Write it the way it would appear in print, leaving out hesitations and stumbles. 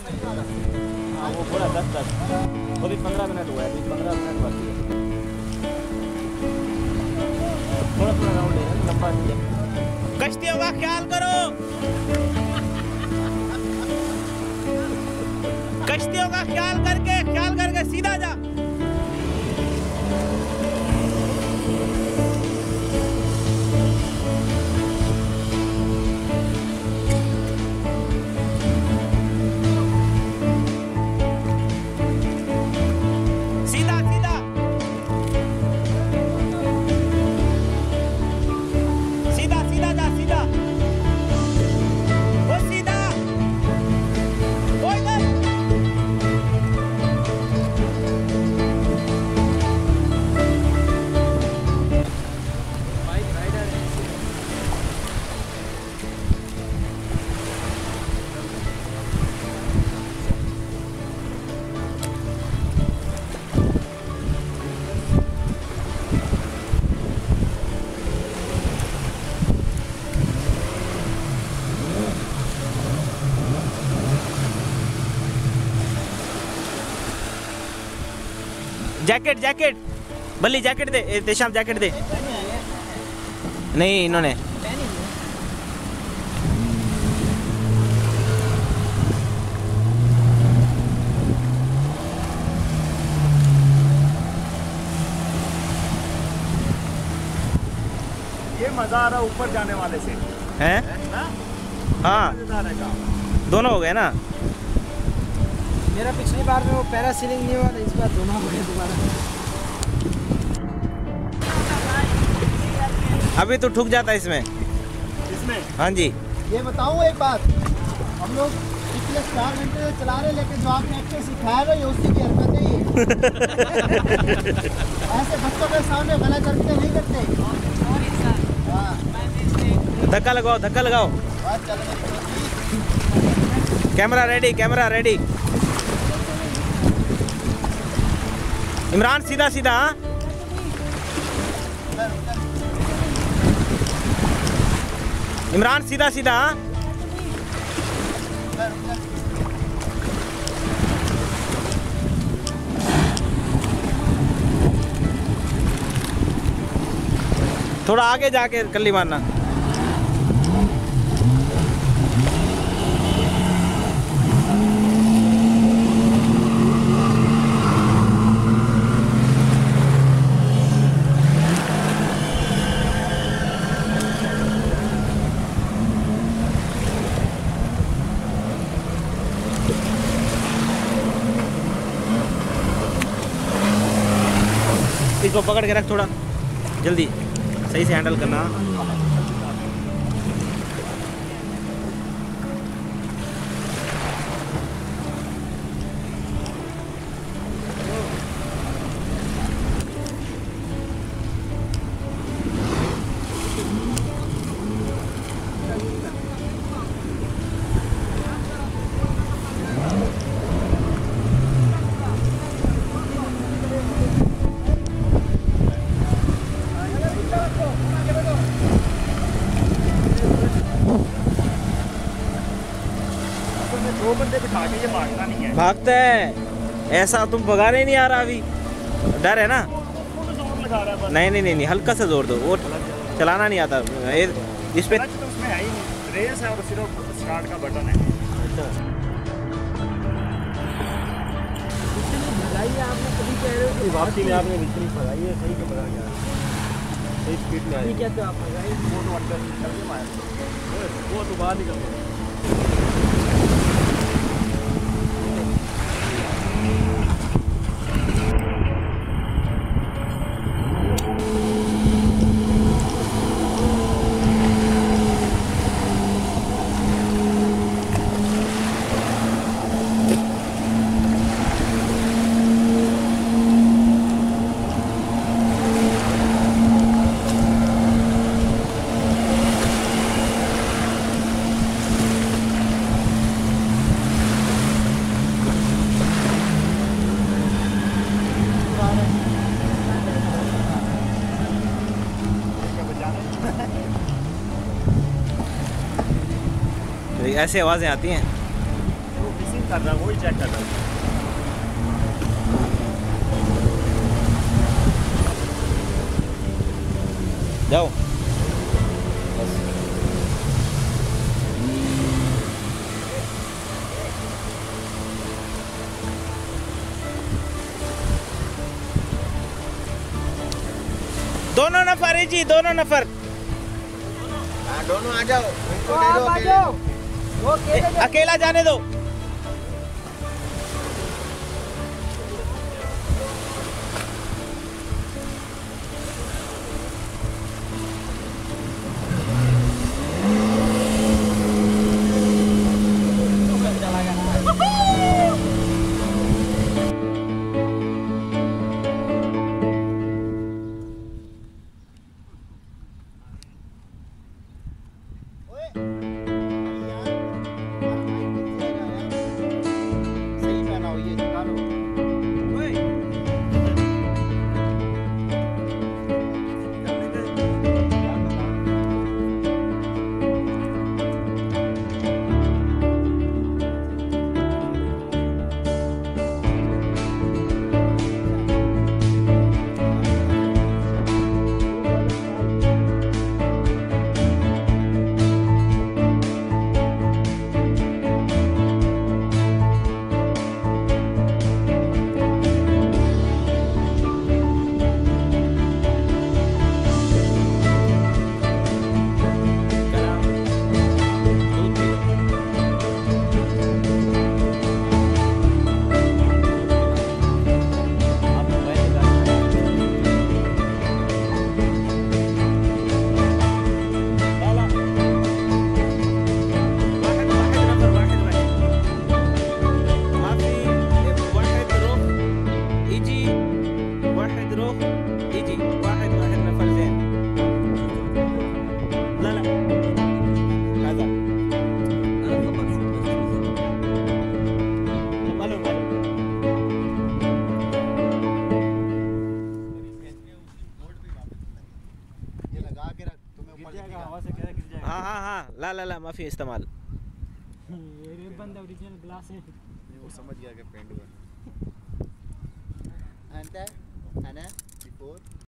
हाँ वो पूरा 10 वो भी 15 मिनट हुआ है, अभी 15 मिनट बाकी है। थोड़ा थोड़ा राउंड है, लंबा नहीं है। कश्तियों का ख्याल करो, कश्तियों का ख्याल करके सीधा जा। जैकेट बल्ली जैकेट दे, देशाम जैकेट दे। नहीं इन्होंने ये मजा आ रहा ऊपर जाने वाले से हैं? हाँ दोनों हो गए ना। मेरा पिछली बार में वो पैरासीलिंग नहीं हुआ था, इस बार दोनों हो गए दोबारा। अभी तो ठुक जाता है इसमें। हाँ जी ये बताऊँ एक बात, हम लोग पिछले 4 घंटे से चला रहे, लेकिन जो आपने एक्टर सिखाया ना ये उसी की हरकत है। ऐसे बच्चों के सामने गलत हरकतें नहीं करते। धक्का लगाओ। Camera ready. इमरान सीधा इमरान सीधा। थोड़ा आगे जाके कल्ली मारना। इसको पकड़ के रख, थोड़ा जल्दी सही से हैंडल करना। भागता है ऐसा, तुम भगाने नहीं आ रहा अभी, डर है ना? नहीं हल्का सा जोर दो, वो चलाना नहीं आता इस पे। उसमें है ही नहीं, रेस है और सिर्फ स्टार्ट का बटन है। आपने कभी कह रहे हो वापसी में आपने बिल्कुल भगाई है, सही भगा गया, सही स्पीड में आई। क्या तो आप भगाई, वो तो बाहर निकल गया। ऐसे आवाज़ें आती हैं। कर रहा, वही चेक कर रहा है। जाओ। दोनों नफर है जी, दोनों नफर। दोनों आ जाओ, उनको तो दे दो आप आ अकेले। जाओ, वो अकेले अकेला जाने दो। ओए, यार, सही पहना हो, ये निकालो। हाँ ला ला ला माफी इस्तेमाल। ये बंद ओरिजिनल ग्लास है। वो समझ गया कि पेंट हुआ। And then, Anna, before